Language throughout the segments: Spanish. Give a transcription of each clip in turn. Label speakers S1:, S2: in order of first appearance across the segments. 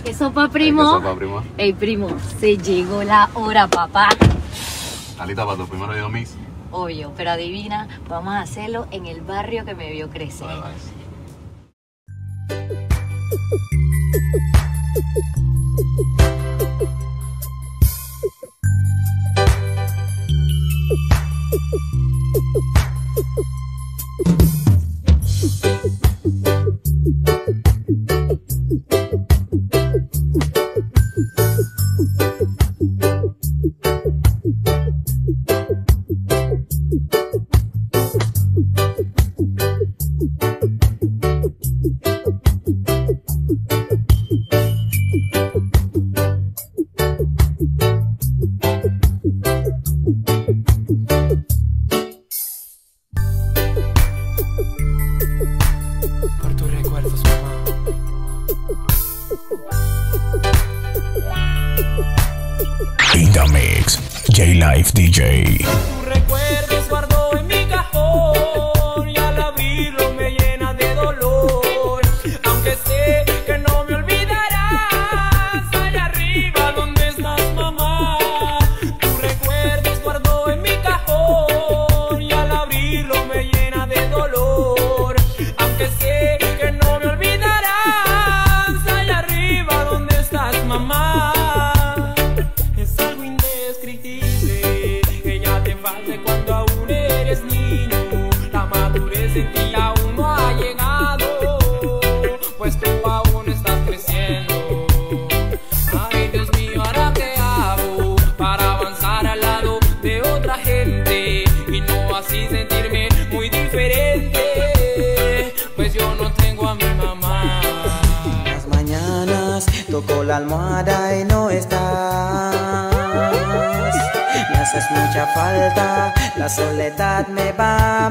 S1: ¿Qué sopa, primo?
S2: ¿Qué sopa, primo?
S1: Ey, primo, se llegó la hora, papá.
S2: ¿Alita para tu primero de mix?
S1: Obvio, pero adivina, vamos a hacerlo en el barrio que me vio crecer.
S2: Vale, vale.
S3: Por tus recuerdos, mamá.
S4: In the mix, J-Life DJ.
S3: Tus recuerdos guardo en mi cajón y al abrirlo me llena de dolor. Aunque sé que no me olvidarás, allá arriba donde estás, mamá. Tus recuerdos guardo en mi cajón y al abrirlo me llena de dolor. Aunque sé que no me olvidarás, allá arriba donde estás, mamá. Es algo indescriptible que ya te falte cuando aún eres niño. La madurez en ti aún no ha llegado, pues tú aún estás creciendo. Ay, Dios mío, ¿ahora qué hago para avanzar al lado de otra gente y no así sentirme muy diferente? Pues yo no tengo a mi mamá.
S5: Las mañanas toco la almohada y no estás. Me haces mucha falta, la soledad me va a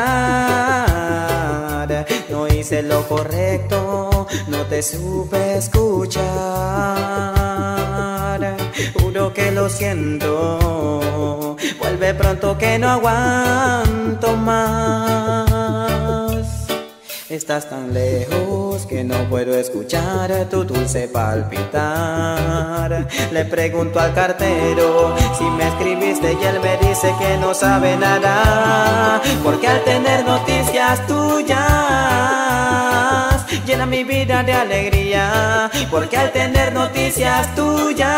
S5: matar. No hice lo correcto, no te supe escuchar. Juro que lo siento, vuelve pronto que no aguanto más. Estás tan lejos que no puedo escuchar tu dulce palpitar. Le pregunto al cartero si me escribiste y él me dice que no sabe nada, porque al tener noticias tuyas llena mi vida de alegría. Porque al tener noticias tuyas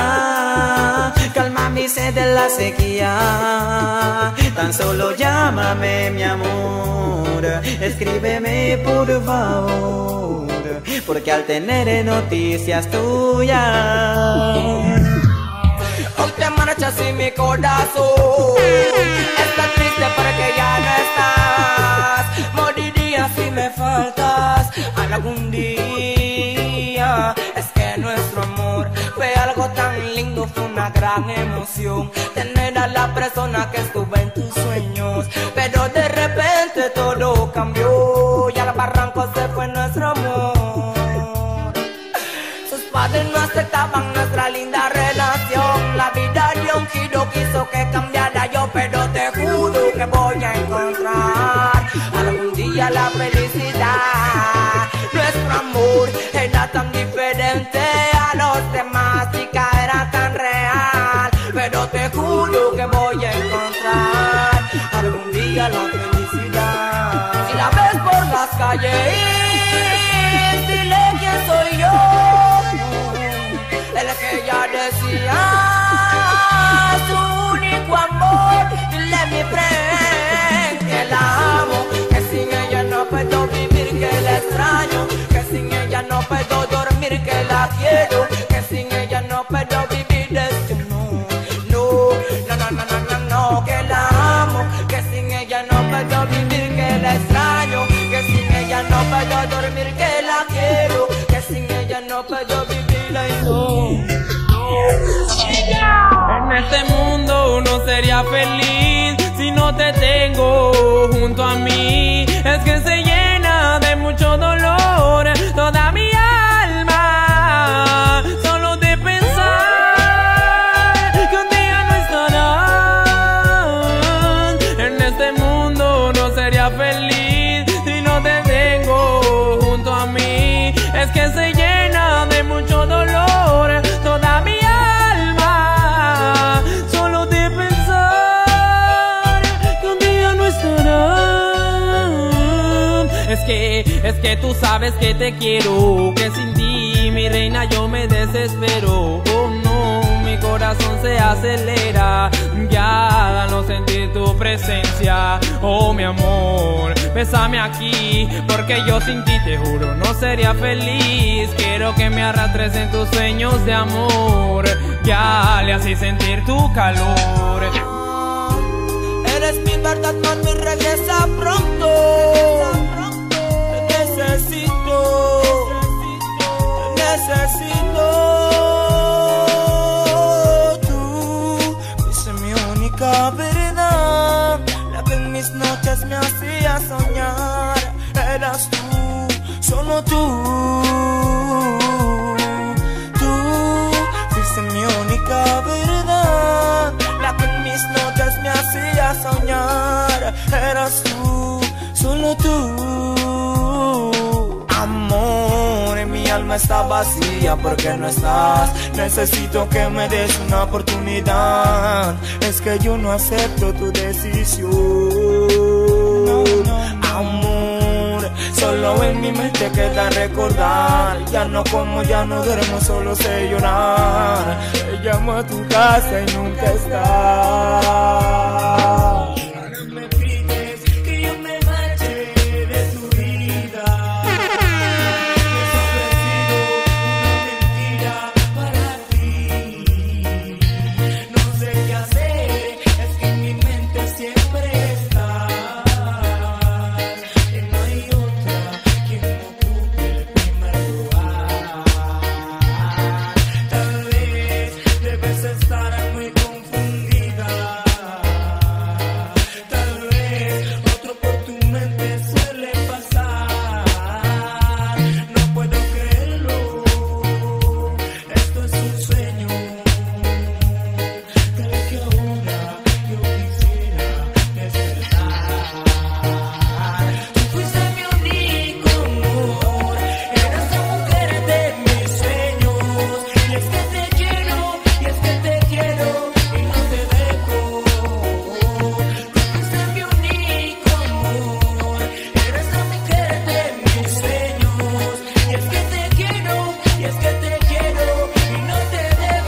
S5: calma mi sed de la sequía. Tan solo llámame, mi amor, escríbeme por favor, porque al tener noticias tuyas
S3: Hoy te marchas y mi corazón está triste porque ya no estás. Moriría si me faltas algún día. Es que nuestro amor fue algo tan lindo, fue una gran emoción tener a la persona que estuvo en tus sueños. Pero de repente todo cambió y al barranco se fue nuestro amor. Sus padres no aceptaban nuestra linda relación. La vida dio un giro, quiso que cambiara yo, pero te juro que voy a encontrar algún día la felicidad. Nuestro amor era tan diferente a los demás y que era tan real, pero te juro que voy a encontrar algún día la felicidad. Si la ves por las calles, dile quién soy yo, el que ya decía su único amor. Dile mi friend que la amo, que sin ella no puedo vivir, que la extraño, que sin ella no puedo dormir, que la quiero, que sin ella no puedo vivir. Esto no, que la amo, que sin ella no puedo vivir, que la extraño, que sin ella no puedo dormir, que la quiero, que sin ella no puedo vivir. Ay, no. En este mundo no sería feliz si no te tengo junto a mí. Es que se llena de mucho dolor toda mi alma, solo de pensar que un día no estarás. En este mundo no sería feliz si no te tengo junto a mí. Es que se llena de mucho tú sabes que te quiero, que sin ti, mi reina, yo me desespero. Oh no, mi corazón se acelera, ya al no sentir tu presencia. Oh mi amor, bésame aquí, porque yo sin ti te juro no sería feliz. Quiero que me arrastres en tus sueños de amor, ya le así sentir tu calor.
S6: Eres mi verdad, mami, regresa pronto. Te necesito, te necesito. Tú fuiste mi única verdad, la que en mis noches me hacía soñar. Eras tú, solo tú. Tú fuiste mi única verdad, la que en mis noches me hacía soñar. Eras tú, solo tú. Amor, mi alma está vacía porque no estás. Necesito que me des una oportunidad. Es que yo no acepto tu decisión. Amor, solo en mi mente queda recordar. Ya no como, ya no duermo, solo sé llorar. Te llamo a tu casa y nunca estás. Ahora me pides que yo me marche de tu vida. Me he ofrecido una mentira para ti. No sé qué hacer, es que en mi mente siempre estás. Y no hay otra quien ocupe el primer lugar. Tal vez debes estar muy confundida. Tal vez otro por tu mente suele pasar. No puedo creerlo, esto es un sueño. Tal vez que ahora yo quisiera despertar. Tú fuiste mi único amor, eres la mujer de mis sueños. Y es que te quiero, y es que te quiero, y no te dejo. Tú fuiste mi único amor, eres la mujer de mis sueños. Y es que te quiero, y es que te quiero, y no te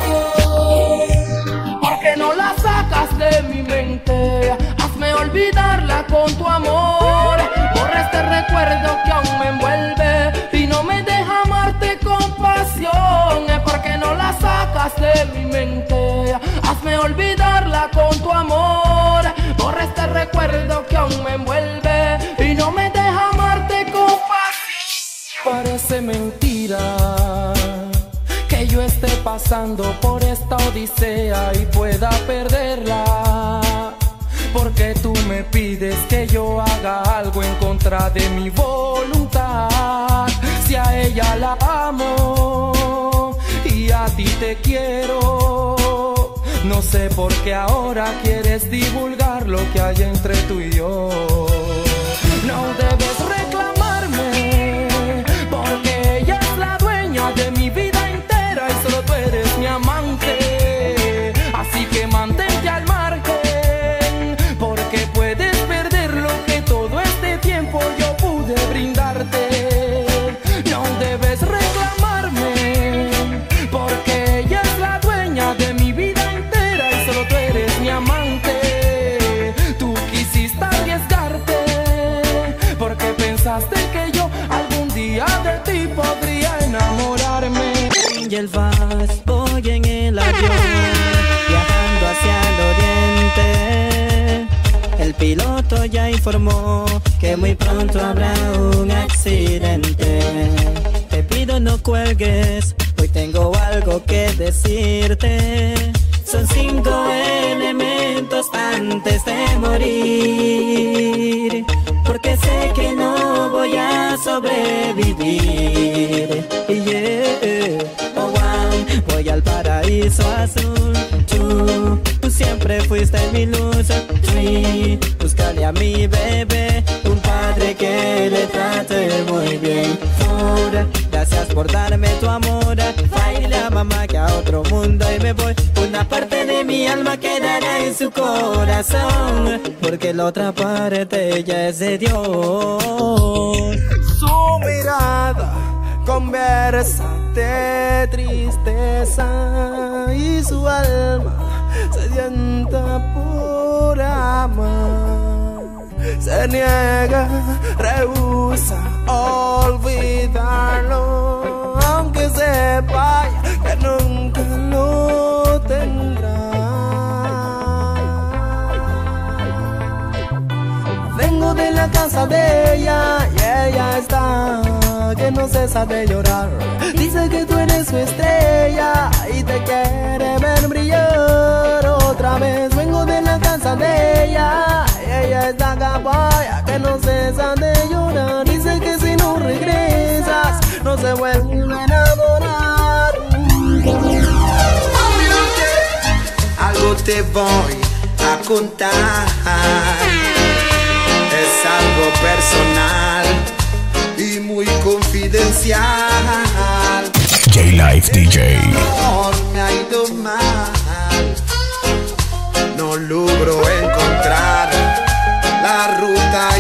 S6: dejo. ¿Por qué no la sacas de mi mente? Hazme olvidarla con tu amor. Borra este recuerdo que aún me envuelve y no me deja amarte con pasión. ¿Por qué no la sacas de mi mente? Hazme olvidarla con tu amor. Borra este recuerdo que aún me envuelve y no me deja amarte con pasión. Parece mentira que yo esté pasando por esta odisea y pueda perderla, porque tú me pides que yo haga algo en contra de mi voluntad. Si a ella la amo y a ti te quiero, no sé por qué ahora quieres divulgar lo que hay entre tú y yo. No debes reclamarme, porque ella es la dueña de mi vida entera y solo tú eres mi amante. Así que mantente al margen, porque puedes perder lo que todo este tiempo yo pude brindarte. No debes reclamarme, porque ella es la dueña de mi vida entera y solo tú eres mi amante. Tú quisiste arriesgarte, porque pensaste que yo algún día de ti podría enamorarme.
S5: Y el vas, voy en el avión, viajando hacia el oriente. El piloto ya informó que muy pronto habrá un accidente. Te pido no cuelgues, hoy tengo algo que decirte. Son 5 elementos antes de morir, porque sé que no voy a sobrevivir. Yeah. Oh, wow. Voy al paraíso azul. Tú siempre fuiste mi luz. Búscale a mi bebé un padre que le trate muy bien. Gracias por darme tu amor. Baile a mamá que a otro mundo y me voy. Una parte de mi alma quedará en su corazón, porque la otra parte ya es de Dios.
S3: su mirada conversa de tristeza y su alma sedienta por amar. Se niega, rehúsa olvidarlo, aunque sepa que nunca lo tendrá. Vengo de la casa de ella y ella está que no cesa de llorar. Dice que tú eres su estrella y te quiere ver brillar otra vez. Vengo de la casa de ella y ella está capaya que no cesa de llorar. Dice que si no regresas no se vuelve a enamorar.
S5: Algo te voy a contar, es algo personal y muy confidencial.
S4: J-Life DJ.
S5: Amor, me ha ido mal, no logro encontrar la ruta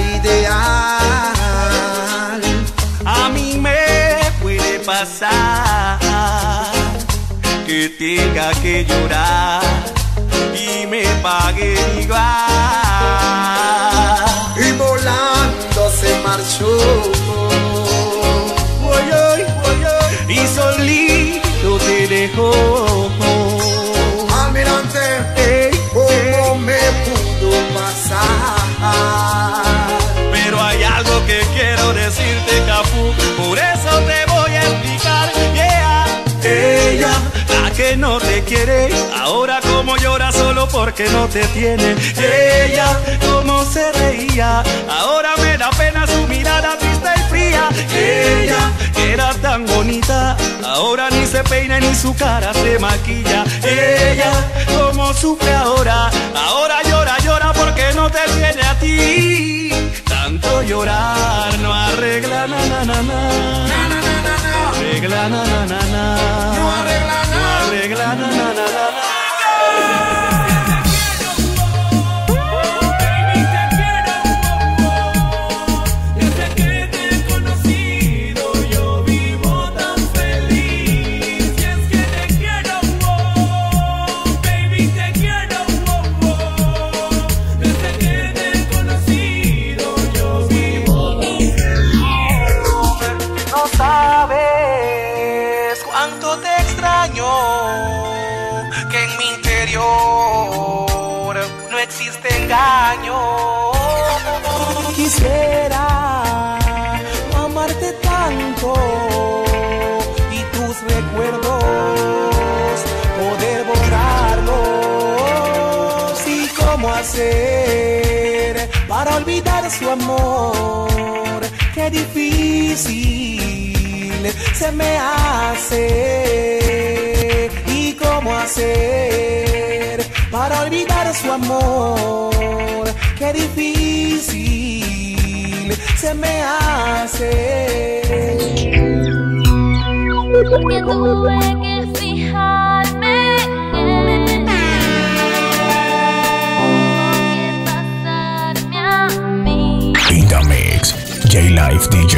S5: ideal.
S3: A mí me puede pasar que tenga que llorar y me pague igual.
S5: Y volando se marchó.
S3: Y solito te dejó.
S5: Almirante, ¿cómo me pudo pasar?
S3: Pero hay algo que quiero decirte, Cafú, por eso te voy a explicar. Yeah. Ella, la que no te quiere, ahora como llora solo porque no te tiene. Ella, como se reía, ahora me da pena su mirada triste y fría. Ella, que era tan bonita, ahora ni se peina ni su cara se maquilla. Ella, como sufre ahora llora, llora porque no te tiene a ti. Tanto llorar no arregla na na na na. Arregla na na na na. No arregla na. No arregla na na na na. Que en mi interior no existe engaño. Quisiera amarte tanto y tus recuerdos poder borrarlos. ¿Y cómo hacer para olvidar su amor? Qué difícil se me hace. ¿Y cómo hacer para olvidar su amor? Qué difícil se me hace.
S7: Porque tuve que fijarme en pasarme a mí.
S4: In the mix, J-Life DJ.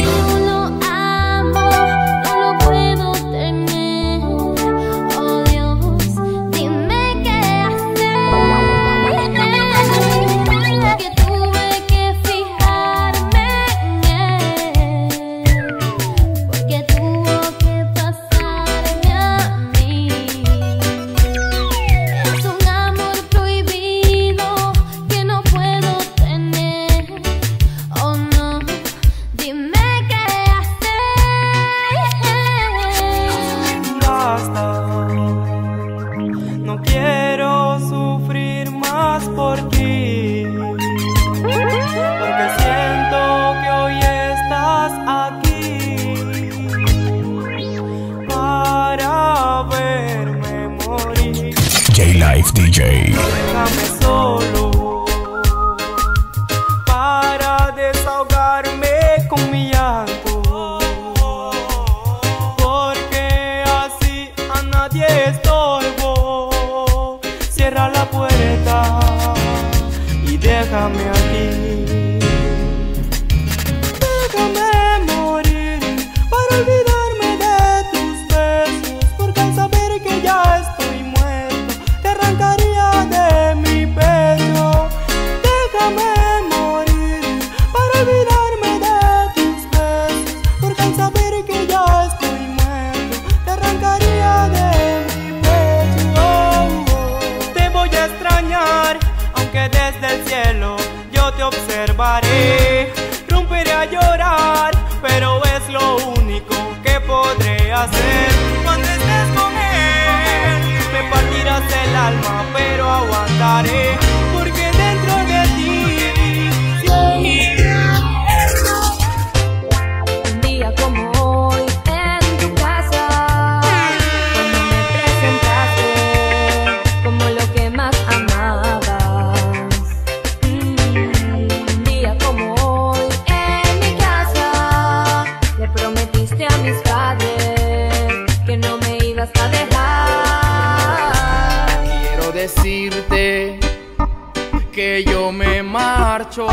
S4: J-Life DJ.
S3: Déjame solo para desahogarme con mi llanto, porque así a nadie estorbo. Cierra la puerta y déjame aquí. Déjame te observaré. Romperé a llorar, pero es lo único que podré hacer. Cuando estés con él, me partirás el alma, pero aguantaré, porque dentro de ti
S7: Un día como hoy en tu casa, cuando me presentaste como lo que más amabas. Un día como hoy en mi casa, le prometiste a mis padres que no me ibas a dejar.
S6: Quiero decirte que yo me marcho.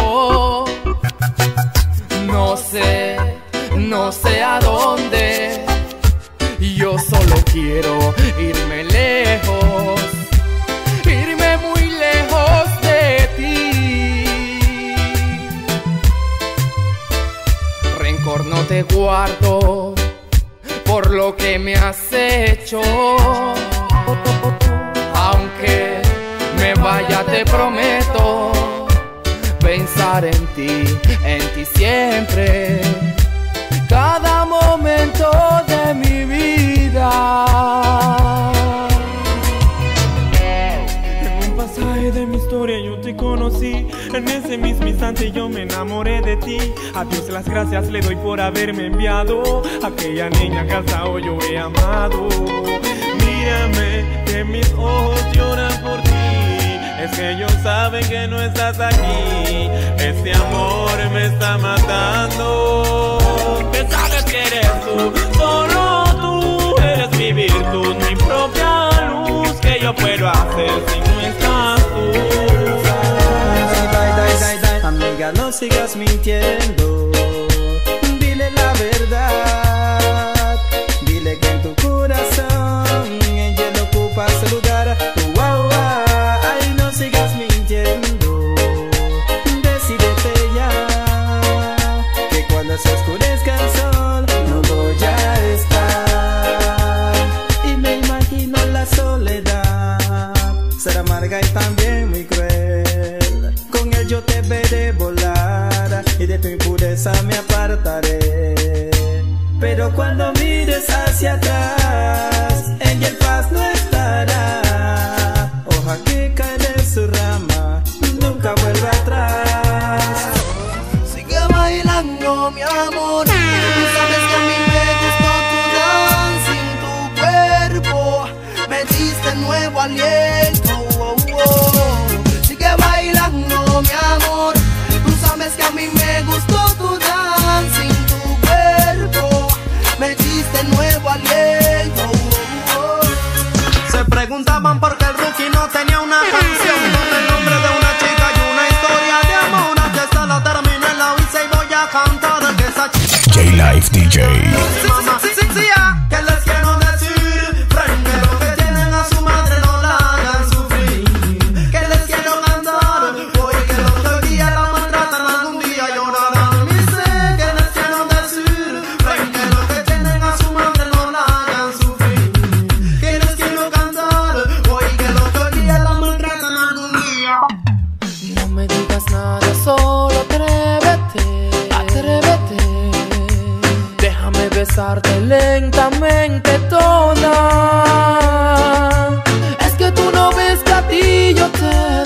S6: No sé a dónde. Yo solo quiero irme lejos, irme muy lejos de ti. Rencor no te guardo por lo que me has hecho. Aunque me vaya, te prometo pensar en ti siempre, cada momento de mi vida.
S3: En un pasaje de mi historia yo te conocí. En ese mismo instante yo me enamoré de ti. A Dios las gracias le doy por haberme enviado aquella niña que hasta hoy yo he amado. Mírame, que mis ojos lloran por ti. Es que ellos saben que no estás aquí. Este amor me está matando. Que sabes que eres tú, solo tú eres mi virtud, mi propia luz. Que yo puedo hacer si no estás tú?
S5: Amiga, no sigas mintiendo. Dile la verdad. Dile que en tu corazón ella no ocupa su lugar. Ay, no sigas mintiendo. Decídete ya, que cuando se oscurezca el sol no voy a estar. Y me imagino la soledad, será amarga y también muy cruel. Con él yo te veré volar y de tu impureza me apartaré. Pero cuando mires hacia atrás, en el paz no estará. Hoja que cae de su rama, nunca vuelve atrás.
S3: Sigue bailando, mi amor. Tú sabes que a mí me gustó tu danza en tu cuerpo. Me diste nuevo aliento. Sigue bailando, mi amor. Tú sabes que a mí me gustó tu danza en tu cuerpo. Me diste nuevo aliento. Se preguntaban por qué el Rookie no tenía una canción con el nombre de una chica y una historia de amor. Aquí está, la terminé, la hice y voy a cantar que esa chica.
S4: J-Life DJ.
S3: Que les quiero decir, frente a lo que tienen a su madre no la hagan sufrir. Que les quiero cantar, porque los que hoy día la maltratan algún día llorarán. Y sé que les quiero decir, frente a lo que tienen a su madre no la hagan sufrir. Que les quiero cantar, porque los que hoy día la maltratan algún día.
S6: No me digas nada, solo atrévete, atrévete. Déjame besarte lentamente toda. Es que tú no ves que a ti yo te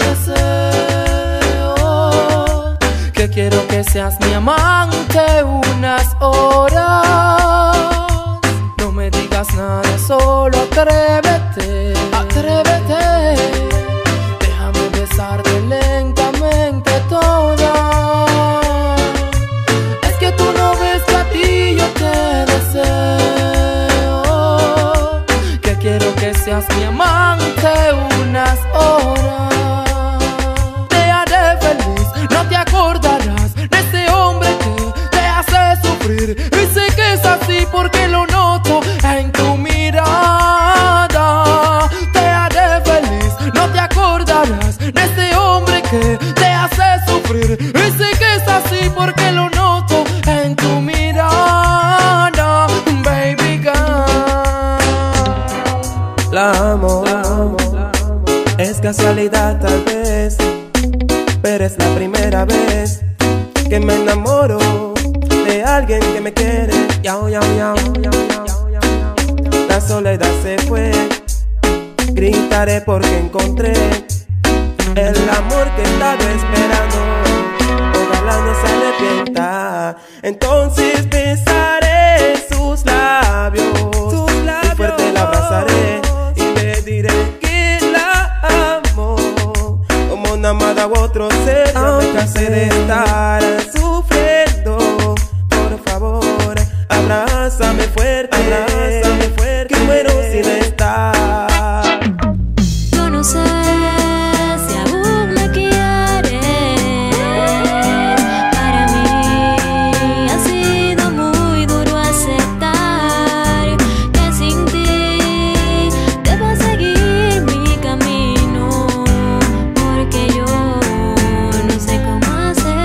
S6: deseo. Que quiero que seas mi amante unas horas. No me digas nada, solo atrévete, atrévete. Déjame besarte lentamente toda. Es que tú no ves que a ti yo te deseo. Que quiero que seas mi amante unas horas. Te haré feliz, no te acordarás de ese hombre que te hace sufrir. Y sé que es así porque lo noto en tu mirada. Te haré feliz, no te acordarás de ese hombre que te hace sufrir. Y sé que es así porque lo noto en tu mirada, baby girl.
S5: La amo, es casualidad tal vez,
S8: pero es la primera vez que me enamoro de alguien que me quiere. Yao, yao, yao, yao, yao, yao, yao. La soledad se fue, gritaré porque encontré el amor que estaba esperando. Ojalá no se arrepienta. Entonces besaré sus labios, y fuerte la abrazaré y le diré que la amo como una amada u otro ser. No me cansé de estar sufriendo. Por favor, abrázame fuerte, que muero sin estar.
S7: Yo no sé si aún me quieres. Para mí ha sido muy duro aceptar que sin ti debo seguir mi camino, porque yo no sé cómo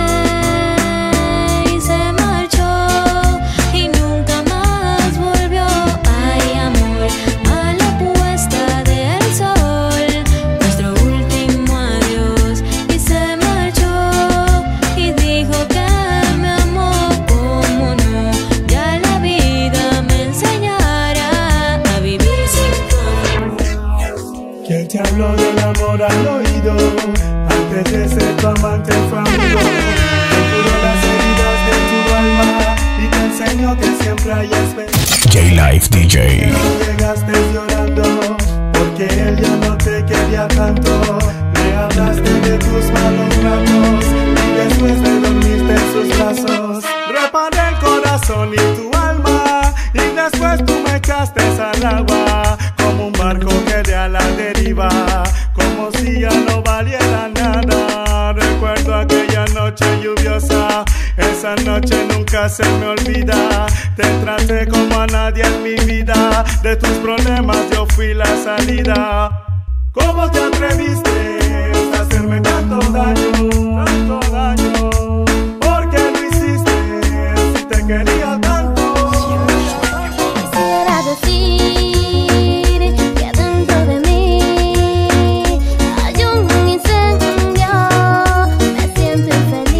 S7: hacer. Y se marchó y nunca más volvió. Ay, amor, a la puesta del sol, nuestro último adiós. Y se marchó y dijo que me amó. Como no, ya la vida me enseñará a vivir sin tu.
S9: ¿Quién te habló del amor al oído? Antes de ser tu amante fue amigo. Te curó las heridas de tu alma y te enseñó que siempre hay esperanza.
S4: J-Life DJ.
S9: No llegaste llorando porque él ya no te quería tanto. Le hablaste de tus malos ratos y después te dormiste en sus brazos. Reparé el corazón y tu alma y después tú me echaste al agua, como un barco que de a la deriva, como si ya no valiera nada. Recuerdo aquella noche lluviosa, esa noche nunca se me olvida. Te traté como a nadie en mi vida, de tus problemas yo fui la salida. ¿Cómo te atreviste a hacerme tanto daño, tanto daño? ¿Por qué lo hiciste si te quería tanto?
S7: Quisiera decir que dentro de mí hay un incendio. Me siento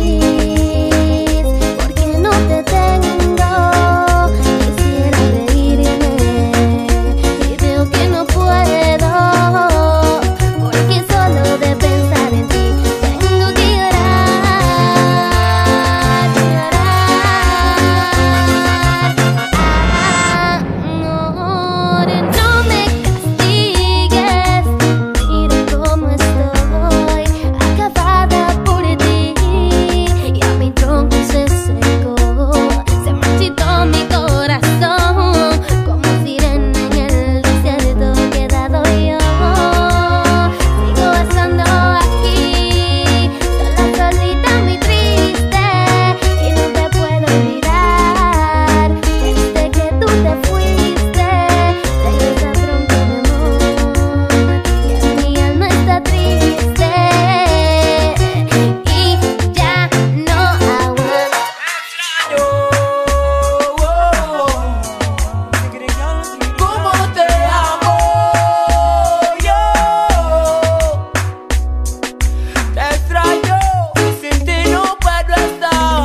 S7: infeliz porque no te tengo. Quisiera reírme y veo que no puedo, porque solo de pensar en ti tengo que llorar, llorar. Amor, no me castigues, mira cómo estoy, acabada por ti. Y a mi tronco se secó, se marchitó mi corazón, como sirena en el desierto quedado yo. Sigo estando aquí, sola, solita, muy triste, y no te puedo olvidar. Desde que tú te fuiste, regresa pronto, mi amor, que mi alma está triste y ya no aguanto.
S3: ¿Cómo te amo yo? Te extraño y sin ti no puedo estar.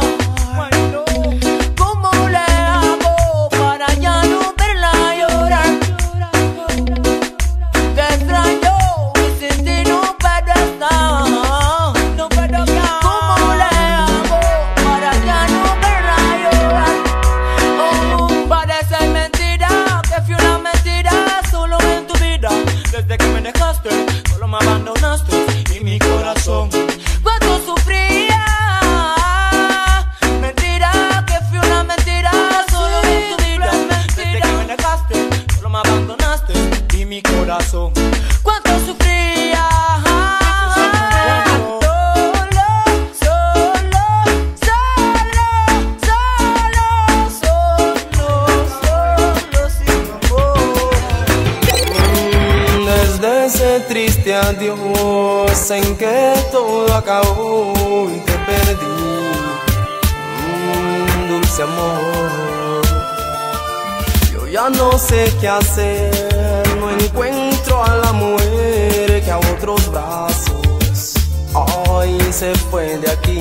S3: ¿Cómo le hago para ya no verla llorar? Te extraño y sin ti no puedo estar. ¿Cómo le hago para ya no verla llorar? Oh, parece mentira que fui una mentira solo en tu vida. Desde que me dejaste, solo me abandonaste y mi corazón cuánto sufría. Mentira que fui una mentira solo en tu vida. Desde que me dejaste, solo me abandonaste y mi corazón cuánto sufría. Solo sin amor.
S8: Desde ese triste adiós en que todo acabó y te perdí, dulce amor. Yo ya no sé qué hacer, no encuentro a la mujer que a otros brazos hoy se fue de aquí.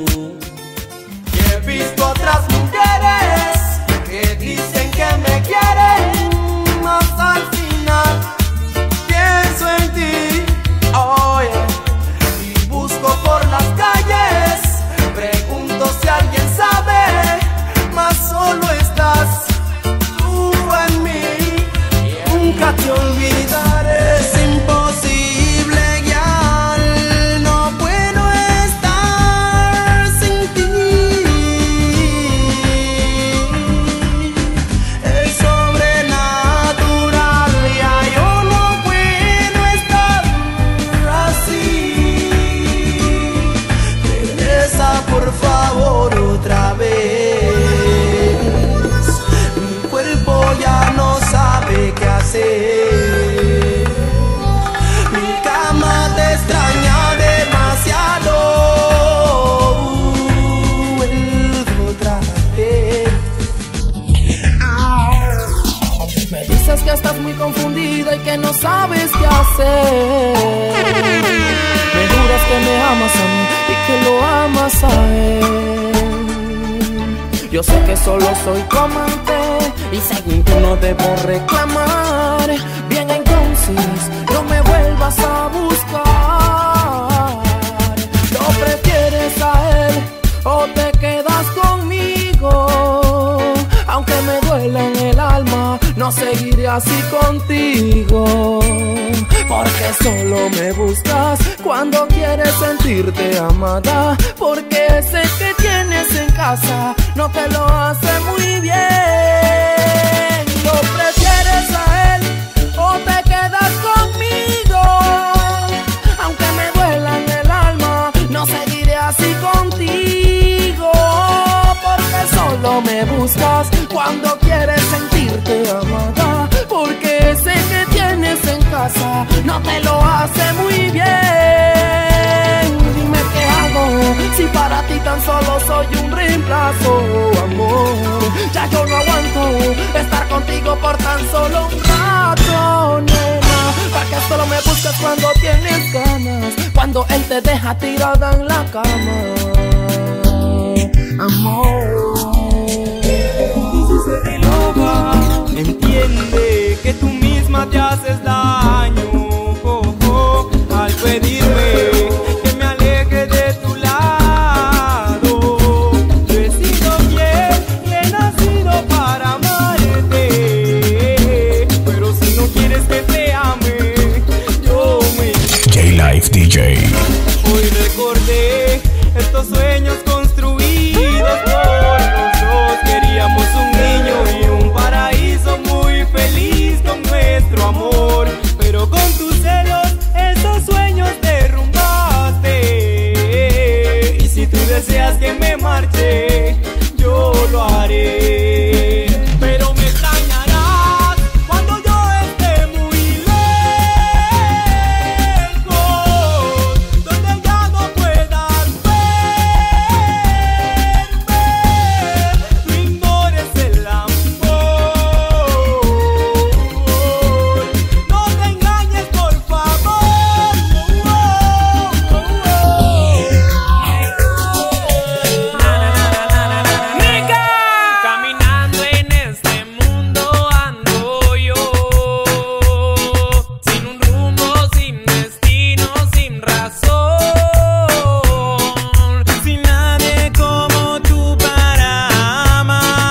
S3: Y he visto otras mujeres que dicen que me quieren, mas al final pienso en ti, oh yeah. Y busco por las calles, pregunto si alguien sabe, mas solo estás tú en mí. Nunca te olvidaré. Es imposible, ya no puedo estar sin ti. Es sobrenatural, ya yo no puedo estar así. Regresa por favor otra vez. Mi cuerpo ya no sabe qué hacer. Mi cama te extraña demasiado. Vuelvo otra vez.
S6: Me dices que estás muy confundida y que no sabes qué hacer. Me juras que me amas a mí y que lo amas a él. Yo sé que solo soy tu amante y según tú no debo reclamar. Bien, entonces no me vuelvas a buscar. ¿Lo prefieres a él o te quedas conmigo? Aunque me duela en el alma, no seguiré así contigo. Porque solo me buscas cuando quieres sentirte amada. Porque sé que tienes en casa no te lo hace muy bien. ¿Lo prefieres a él o te quedas conmigo? Aunque me duela en el alma, no seguiré así contigo. Porque solo me buscas cuando quieres sentirte amada. Porque sé que tienes en casa no te lo hace muy bien. Dime qué hago si para ti tan solo soy un reemplazo, amor. Ya yo no aguanto estar contigo por tan solo un rato, nena. ¿Para qué solo me buscas cuando tienes ganas? Cuando él te deja tirada en la cama, amor.
S3: Entiende que tú misma te haces daño, al pedirme que me aleje de tu lado. Yo he sido fiel y he nacido para amarte, pero si no quieres que te ame, yo me...
S4: J-Life DJ.
S3: Hoy recordé estos sueños construidos por los dos. Queríamos un niño y un paraíso muy feliz con nuestro amor, pero con tus celos esos sueños derrumbaste. Y si tú deseas que me marche, yo lo haré. Pero me extrañarás cuando yo esté muy lejos, donde ya no puedas ver. No ignores el amor, no te engañes por favor. Caminando en este mundo ando yo, sin un rumbo, sin destino, sin razón, sin nadie como tú para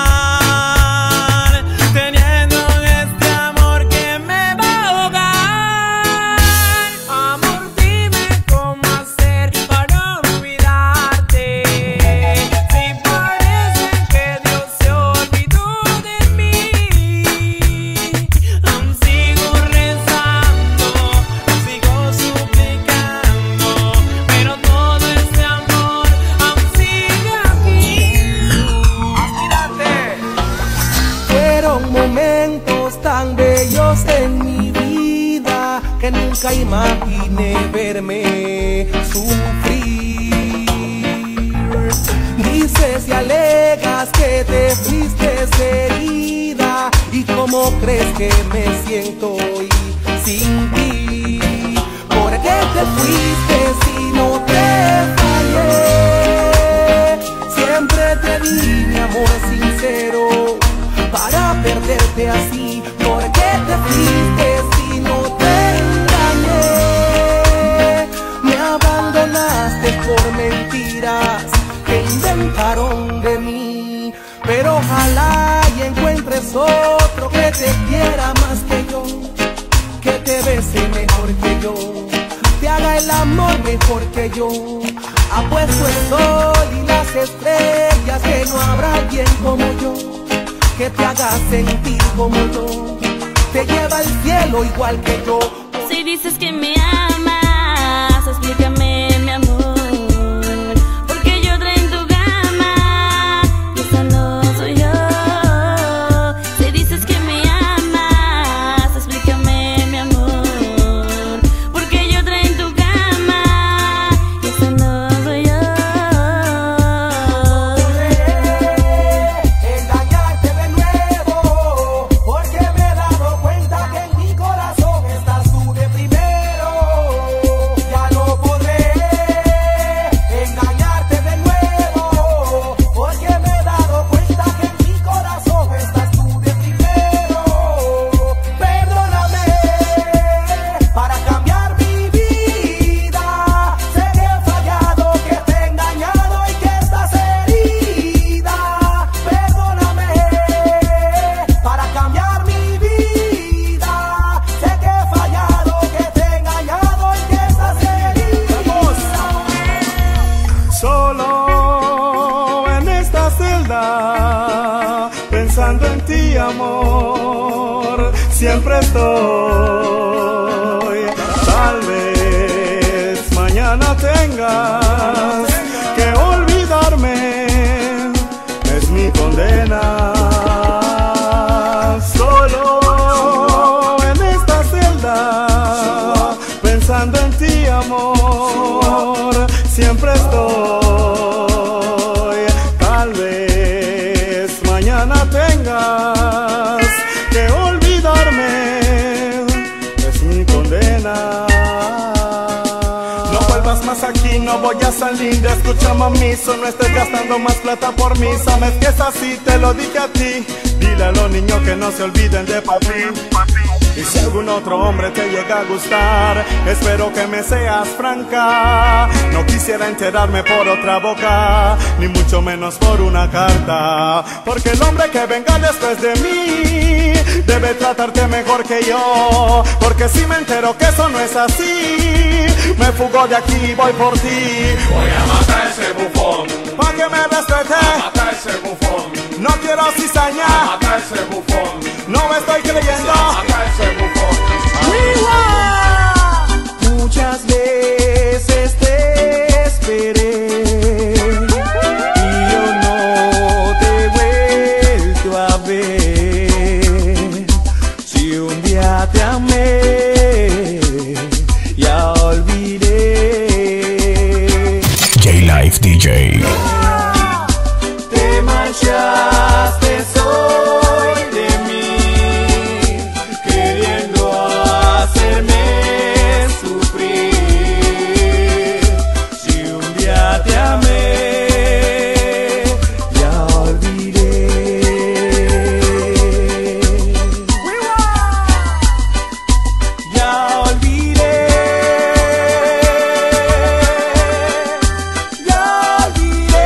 S3: amar, teniendo este amor que me va a ahogar. Amor, dime cómo hacer para olvidarte, si parece que Dios se olvidó de mí. Aún sigo rezando, sigo suplicando, pero todo este amor aún sigue aquí. Aspirante.
S8: Fueron momentos tan bellos en mi vida que nunca imaginé verme sufrir. Dices y alegas que te fuiste herida, y cómo crees que me siento hoy sin ti. ¿Por qué te fuiste si no te
S6: quererte así. ¿Por qué te fuiste si no te engañé? Me abandonaste por mentiras que inventaron de mí. Pero ojalá y encuentres otro que te quiera más que yo, que te bese mejor que yo, te haga el amor mejor que yo. Ha puesto el sol y las estrellas, que no habrá alguien como yo, que te haga sentir como yo, te lleva al cielo igual que yo.
S7: Si dices que me amas, explícame, mi amor, porque yo traigo en tu cama y esa no soy yo. Si dices que me amas, explícame, mi amor, porque yo traigo en tu cama y esa no soy yo.
S6: Engañarte de nuevo, porque me he dado cuenta que en mi corazón estás tú de primero. Ya no podré engañarte de nuevo, porque me he dado cuenta que en mi corazón estás tú de primero. Perdóname para cambiar mi vida. Sé que he fallado, que te he engañado y que estás herida. Perdóname para cambiar mi vida. Sé que he fallado, que te he engañado y que estás herida.
S9: Solo en esta celda, pensando en ti, amor, siempre estoy. Tal vez mañana tengas que olvidarme, es mi condena. Solo en esta celda, pensando en ti, amor, siempre estoy. Tal vez mañana tengas que olvidarme, es mi condena. No vuelvas más aquí, no voy a salir. Escucha, mamizo, no estés gastando más plata por mí. Sabes que es así, te lo dije a ti. Dile a los niños que no se olviden de papi. Y si algún otro hombre te llega a gustar, espero que me seas franca. No quisiera enterarme por otra boca, ni mucho menos por una carta. Porque el hombre que venga después de mí debe tratarte mejor que yo. Porque si me entero que eso no es así, me fugo de aquí y voy por ti.
S10: Voy a matar a ese bufón,
S9: Pa' que me respete,
S10: a matar a ese bufón,
S9: no quiero
S10: a
S9: cizaña,
S10: matar a ese bufón,
S9: no me estoy creyendo.
S10: a matar a ese bufón.
S6: Muchas veces te esperé y yo no te he vuelto a ver. Si un día te amé, ya olvidé.
S4: J-Life DJ.
S6: Te marchaste hoy de mí, queriendo hacerme sufrir. Si un día te amé, ya olvidé. Ya olvidé. Ya olvidé.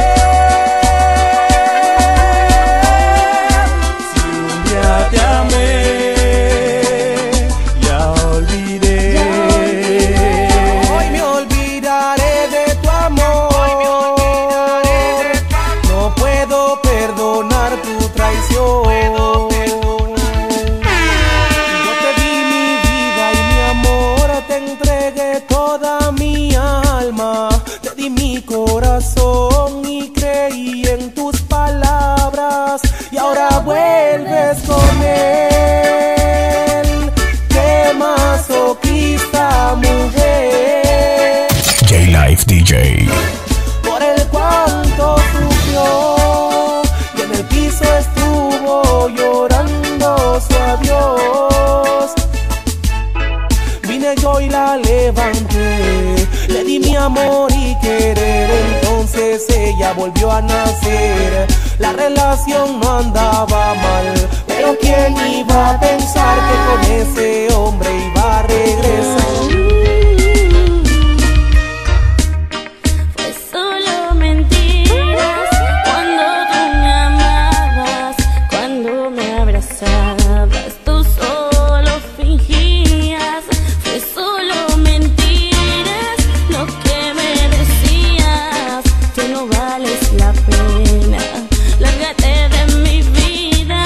S6: Si un día te amé, ya olvidé. Hoy me olvidaré de tu amor. No puedo perdonar tu traición. Yo te di mi vida y mi amor, te entregué toda mi alma, te di mi corazón y creí en tus palabras, y ahora vuelves con él. ¡Qué masoquista, mujer!
S4: J-Life DJ.
S6: Por el cuanto sufrió y en el piso estuvo llorando su adiós. Vine yo y la levanté, le di mi amor y querer. Entonces ella volvió a nacer. La relación no andaba mal,
S8: Pero quién iba a pensar que con ese hombre iba a regresar.
S7: Fue solo mentiras cuando tú me amabas, cuando me abrazabas, tú solo fingías. Fue solo mentiras lo que me decías, que no vales la pena, lárgate de mi vida.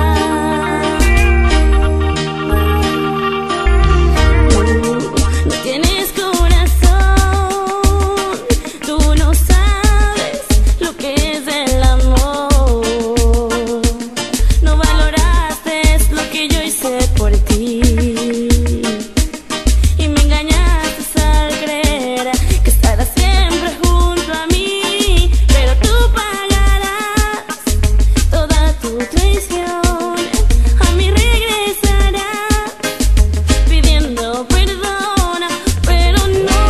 S7: No tienes corazón, tú no sabes lo que es el amor. No valoraste lo que yo hice por ti y me engañaste al creer que estarás siempre junto a mí. Pero tú pagarás toda tu traición, a mí regresarás pidiendo perdón, pero no,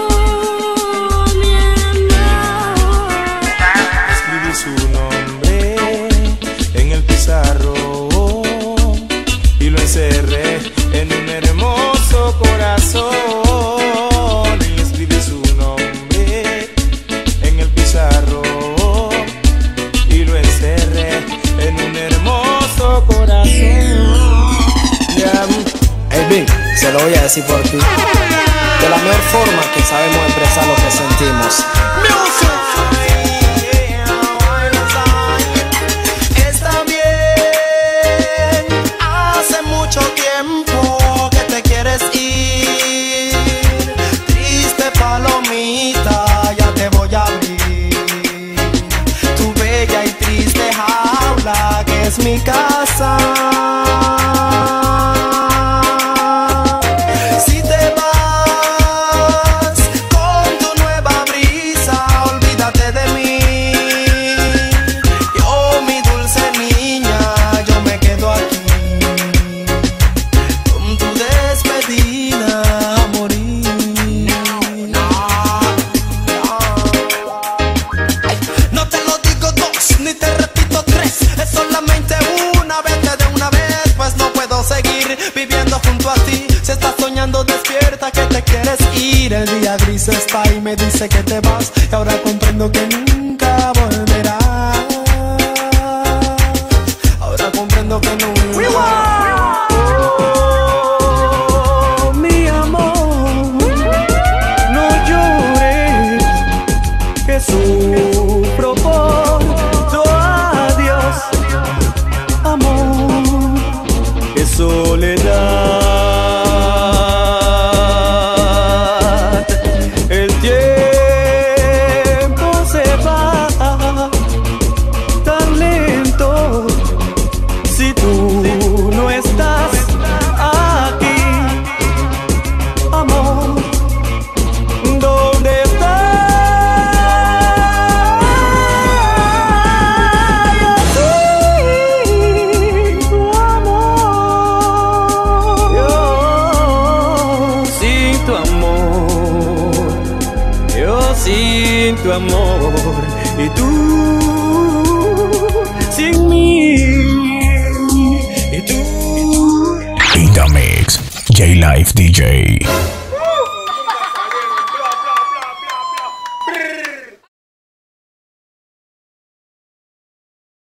S7: mi amor.
S11: Escribí su nombre en el pizarrón y lo encerré en un hermoso corazón. Y escribí su nombre en el pizarrón y lo encerré en un hermoso corazón.
S5: Hey Big, se lo voy a decir por ti. De la mejor forma que sabemos expresar lo que sentimos.
S8: Está bien, hace mucho tiempo que te quieres ir. Triste palomita, ya te voy a abrir tu bella y triste jaula que es mi casa. Si te vas con tu nueva brisa, olvídate de mí. Yo, mi dulce niña, yo me quedo aquí con tu despedida a morir. No te lo digo dos, ni te repito tres, es solamente una vez, de una vez, pues no puedo seguir viviendo junto a ti. Si estás soñando despierta que te quieres ir, el día gris está y me dice que te vas, y ahora comprendo que nunca volverás. Ahora comprendo que nunca. Oh, mi amor, no llores, que sufro por tu adiós. Amor, qué soledad. El tiempo se va tan lento si tú no estás aquí. Amor, ¿dónde estás? Yo sin tu amor, yo sin tu amor, yo sin tu amor, y tú sin mí, y tú.
S4: In the mix, J Life DJ.